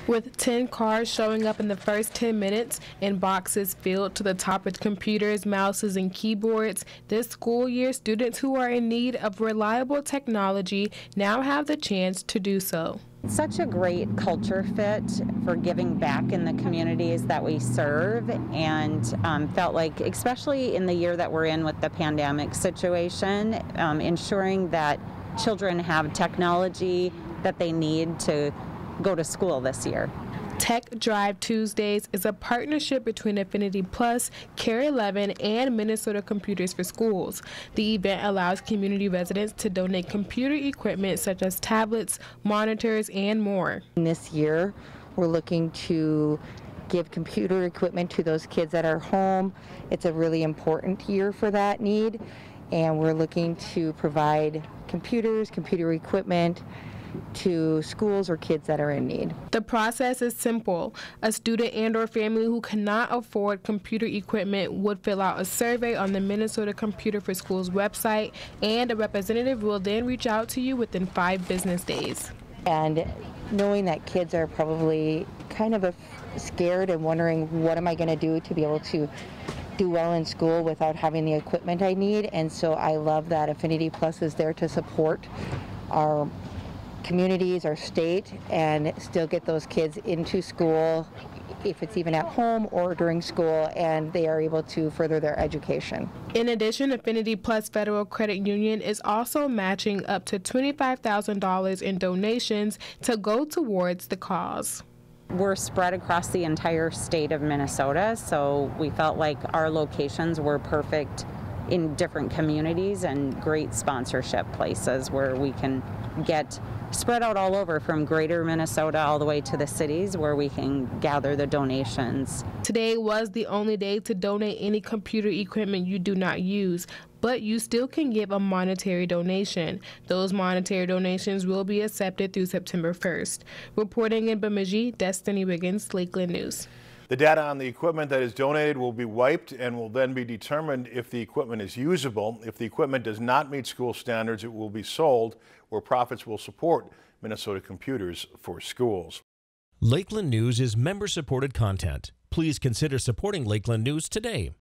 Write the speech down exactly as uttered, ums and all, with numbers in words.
With ten cars showing up in the first ten minutes and boxes filled to the top with computers, mouses, and keyboards, this school year, students who are in need of reliable technology now have the chance to do so. Such a great culture fit for giving back in the communities that we serve, and um, felt like, especially in the year that we're in with the pandemic situation, um, ensuring that children have technology that they need to go to school this year. Tech Drive Tuesdays is a partnership between Affinity Plus, Care eleven, and Minnesota Computers for Schools. The event allows community residents to donate computer equipment such as tablets, monitors, and more. This year, we're looking to give computer equipment to those kids that are home. It's a really important year for that need, and we're looking to provide computers, computer equipment to schools or kids that are in need. The process is simple. A student and or family who cannot afford computer equipment would fill out a survey on the Minnesota Computer for Schools website, and a representative will then reach out to you within five business days. And knowing that kids are probably kind of a, scared and wondering, what am I going to do to be able to do well in school without having the equipment I need? And so I love that Affinity Plus is there to support our communities, our state, and still get those kids into school, if it's even at home or during school, and they are able to further their education. In addition, Affinity Plus Federal Credit Union is also matching up to twenty-five thousand dollars in donations to go towards the cause. We're spread across the entire state of Minnesota, so we felt like our locations were perfect in different communities and great sponsorship places where we can get spread out all over, from greater Minnesota all the way to the cities where we can gather the donations. Today was the only day to donate any computer equipment you do not use, but you still can give a monetary donation. Those monetary donations will be accepted through September first. Reporting in Bemidji, Destiny Wiggins, Lakeland News. The data on the equipment that is donated will be wiped and will then be determined if the equipment is usable. If the equipment does not meet school standards, it will be sold, where profits will support Minnesota Computers for Schools. Lakeland News is member-supported content. Please consider supporting Lakeland News today.